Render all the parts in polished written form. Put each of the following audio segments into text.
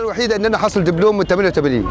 الوحيده ان انا حاصل دبلوم من 88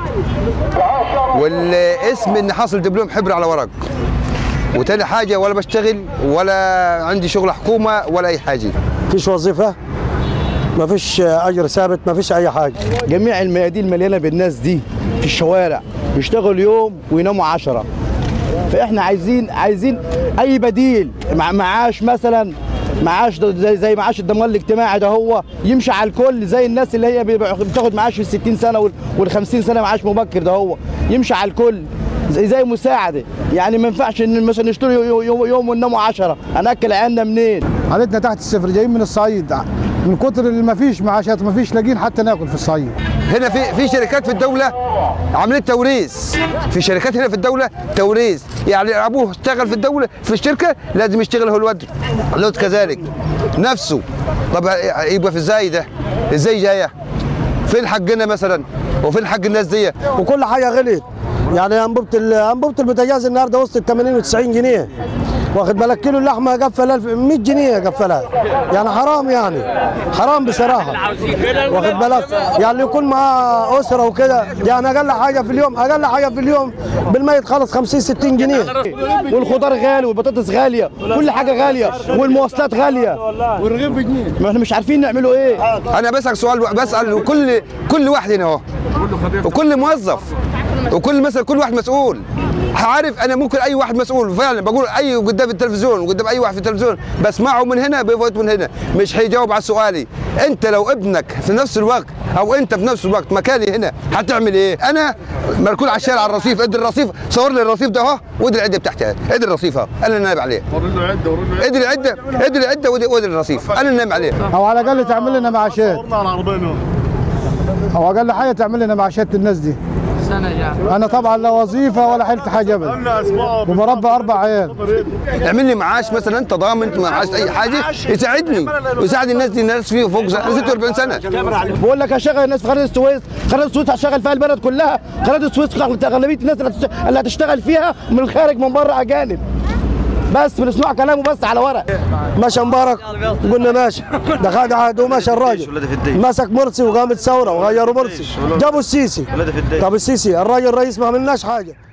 والاسم اني حاصل دبلوم حبر على ورق. وتاني حاجه ولا بشتغل ولا عندي شغل حكومه ولا اي حاجه. مفيش وظيفه، مفيش اجر ثابت، مفيش اي حاجه. جميع الميادين مليانه بالناس دي في الشوارع، يشتغلوا يوم ويناموا 10. فاحنا عايزين اي بديل، معاش مثلا، معاش زي معاش الضمان الاجتماعي ده هو يمشي على الكل، زي الناس اللي هي بتاخد معاش في 60 سنه وال50 سنه معاش مبكر ده هو يمشي على الكل زي مساعده. يعني ما ينفعش ان مثلا نشتري يوم ونناموا 10، هناكل عيالنا منين؟ حالتنا تحت الصفر، جايين من الصعيد من كتر اللي ما فيش معاشات، ما فيش لاقين حتى ناكل في الصعيد. هنا في شركات في الدوله عملت توريث، في شركات هنا في الدوله توريث، يعني ابوه اشتغل في الدوله في الشركه لازم يشتغل هو الولد كذلك نفسه. طب يبقى في ازاي ده؟ ازاي جايه؟ فين حقنا مثلا؟ وفين حق الناس دي؟ وكل حاجه غليت. يعني انبوبه البوتاجاز النهارده وصلت 80 و90 جنيه، واخد بالك؟ كيلو اللحمه قفل 100 جنيه قفلها، يعني حرام، يعني حرام بصراحه، واخد بالك؟ يعني يكون مع اسره وكده، يعني اقل حاجه في اليوم بالميت خلص 50 60 جنيه. والخضار غالي والبطاطس غاليه، كل حاجه غاليه، والمواصلات غاليه، والرغيف بجنيه. ما احنا مش عارفين نعملوا ايه. انا بسال سؤال، بسال كل واحد هنا اهو، وكل موظف، وكل مثلا كل واحد مسؤول. عارف انا ممكن اي واحد مسؤول فعلا بقول اي قدام التلفزيون وقدام اي واحد في التلفزيون بسمعه من هنا بيفوت من هنا مش هيجاوب على سؤالي. انت لو ابنك في نفس الوقت او انت في نفس الوقت مكاني هنا هتعمل ايه؟ انا مركون على الشارع على الرصيف، ادي الرصيف، صور لي الرصيف ده اهو، وادي العده بتاعتها، ادي الرصيف اهو انا اللي نايم عليه. ادي العده وادي الرصيف انا اللي نايم عليه. او على الاقل تعمل لنا معاشات، او اقل حاجه تعمل لنا معاشات الناس دي. انا طبعا لا وظيفه ولا حلت حاجه ابدا، وبربى 4 عيال. اعمل لي معاش مثلا، انت ضامن معاش اي حاجه يساعدني ويساعد الناس دي. الناس فيه فوق 46 سنه. بقول لك هشغل الناس في قناه السويس، قناه السويس هشغل فيها البلد كلها، قناه السويس اغلبيه الناس اللي هتشتغل فيها من الخارج من بره اجانب، بس بنسمع كلامه بس على ورق. مشى مبارك قلنا ماشي، ده خد عهد ومشى الراجل، مسك مرسي وقامت ثوره وغيروا مرسي، جابوا السيسي. طب السيسي الراجل رئيس ما عملناش حاجه.